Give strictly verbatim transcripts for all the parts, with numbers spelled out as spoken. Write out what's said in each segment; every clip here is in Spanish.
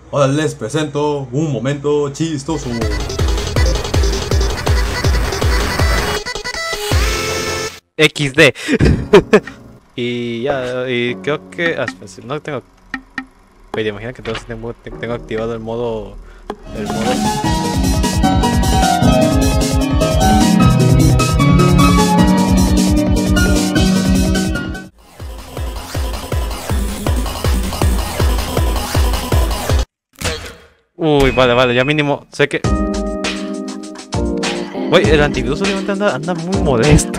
Ahora les presento un momento chistoso. equis de. Y ya, y creo que... Ah, espera, si no tengo... Oye, imagina que entonces tengo, tengo activado el modo... El modo... Uy, vale, vale, ya mínimo, sé que... Uy, el antivirus obviamente anda, anda muy modesto.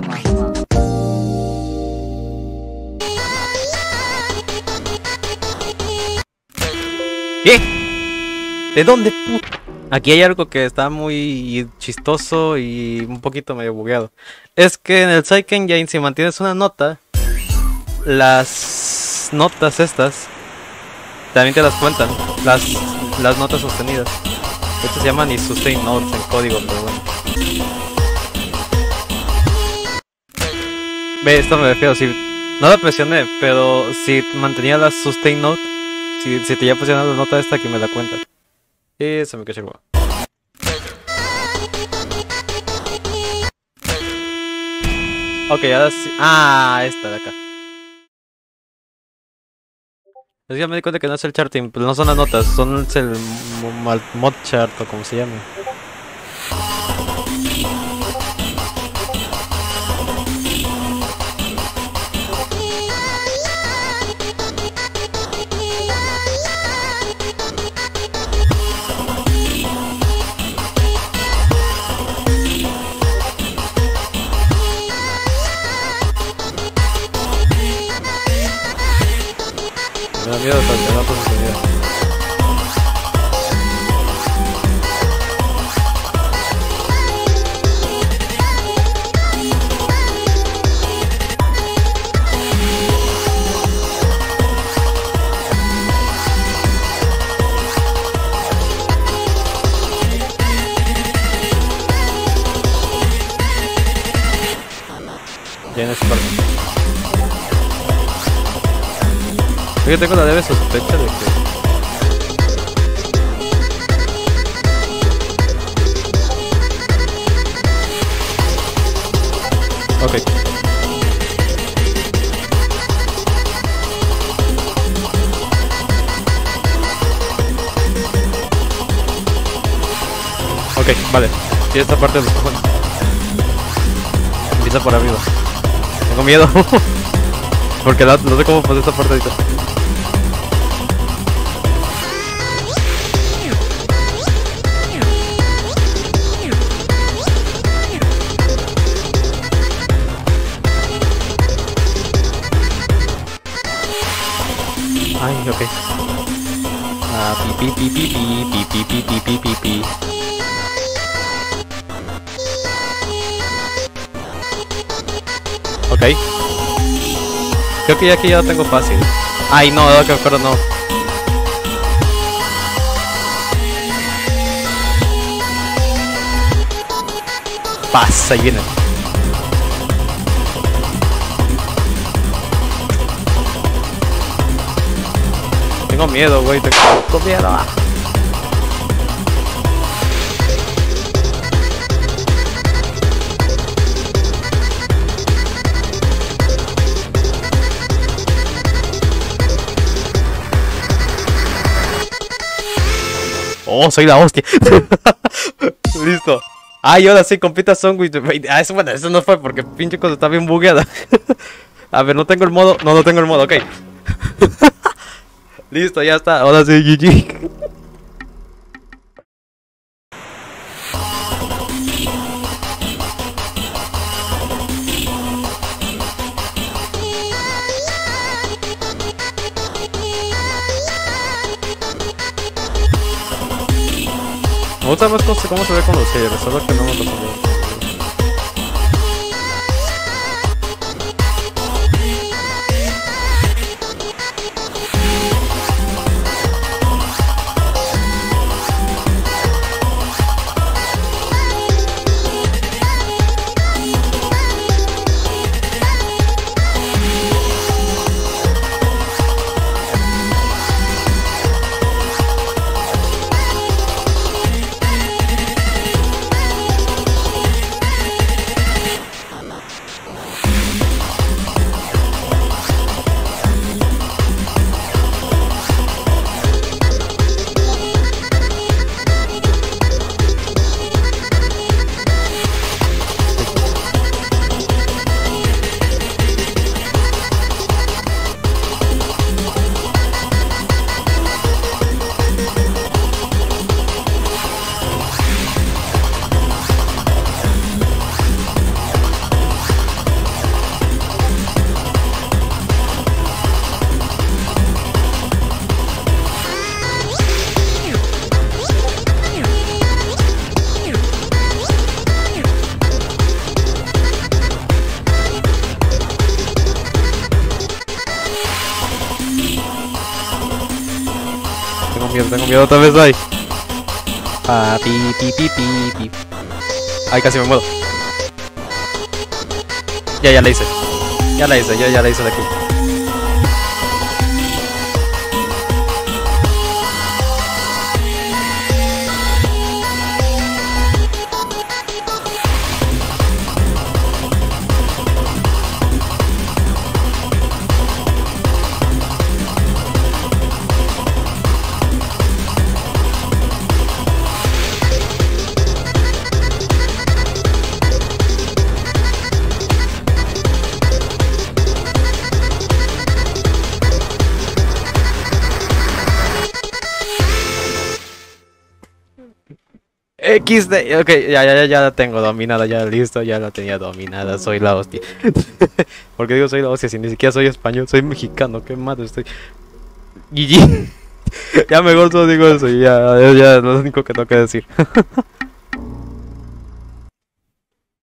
¿Qué? ¿De dónde, puto? Aquí hay algo que está muy chistoso y un poquito medio bugueado. Es que en el Psyche Engine, si mantienes una nota, las notas estas también te las cuentan, las, las notas sostenidas. Estas se llaman y sustain notes en código, pero bueno. Ve, esto me refiero, si no la presioné, pero si mantenía la sustain note, si, si te ya presionado la nota esta, que me la cuentan. Y se me cachó. Ok, ahora sí. Ah, esta de acá. Es que ya me di cuenta que no es el charting, pero no son las notas, son el mod chart o como se llame. Me da miedo hasta no pasa sonido. Ya en esa parte. Yo tengo la leve sospecha de que... Ok. Ok, vale. Y esta parte de los cojones. Empieza por arriba. Tengo miedo. Porque no, no sé cómo pasar esta parte ahorita. Ay, ok. Ah, pi pi pi pi pi pi pi pi pi pi pi. Ok. Creo que ya aquí ya lo tengo fácil. Ay, no, no, que acuerdo, no. Pasa, ahí viene. Tengo miedo, güey, tengo miedo. Oh, soy la hostia. Listo. Ay, ahora sí, compita Sandwich. Ah, eso, bueno, eso no fue porque pinche cosa está bien bugueada. A ver, no tengo el modo. No, no tengo el modo, ok. Listo, ya está. Ahora sí, G G. Me gusta más cómo se, cómo se ve con los sellos, solo que no me pasa bien. tengo miedo, tengo miedo otra vez ahí. Ah, pi, pi, pi, pi, pi. Ay, casi me muero. Ya, ya la hice. Ya la hice, ya, ya la hice de aquí. equis de, ok, ya, ya, ya, ya la tengo dominada, ya listo, ya la tenía dominada, soy la hostia. Porque digo soy la hostia si ni siquiera soy español, soy mexicano, qué madre estoy. G G. Ya mejor solo digo eso y ya, ya, ya, lo único que tengo que decir.